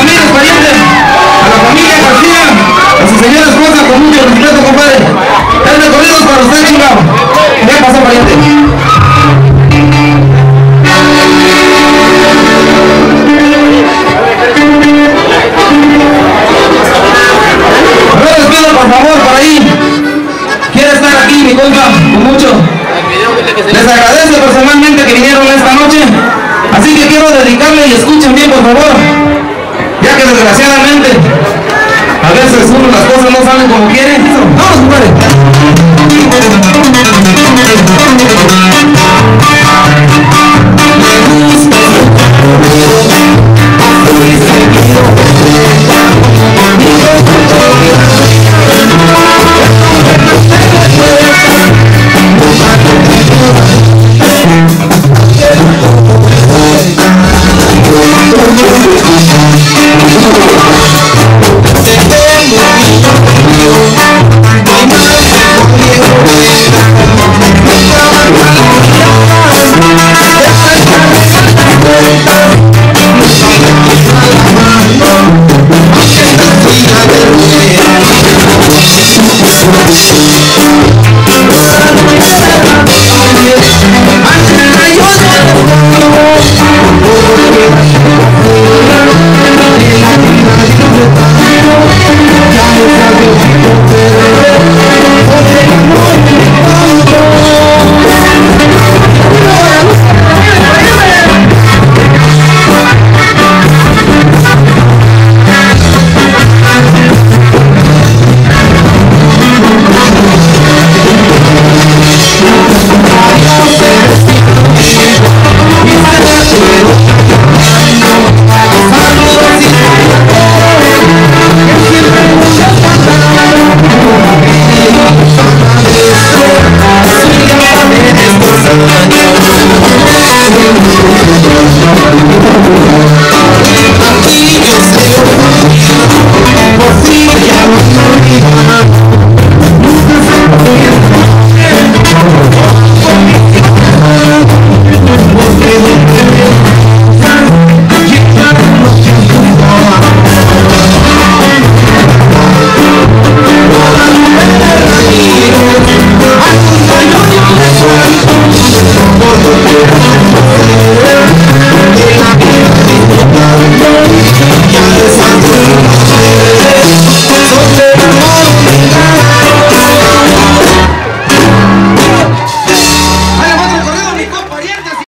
Ramírez, pariente, a la familia García, a su señora esposa, con mucho respeto, compadre. El recorrido es para usted, chingado. Ya pasó, pariente. Les pido por favor por ahí. Quiere estar aquí mi compa, con mucho. Les agradezco personalmente que vinieron esta noche. Así que quiero dedicarle y escuchen bien por favor. Ya que desgraciadamente a veces uno las cosas no salen como quiere. Vamos, compadre.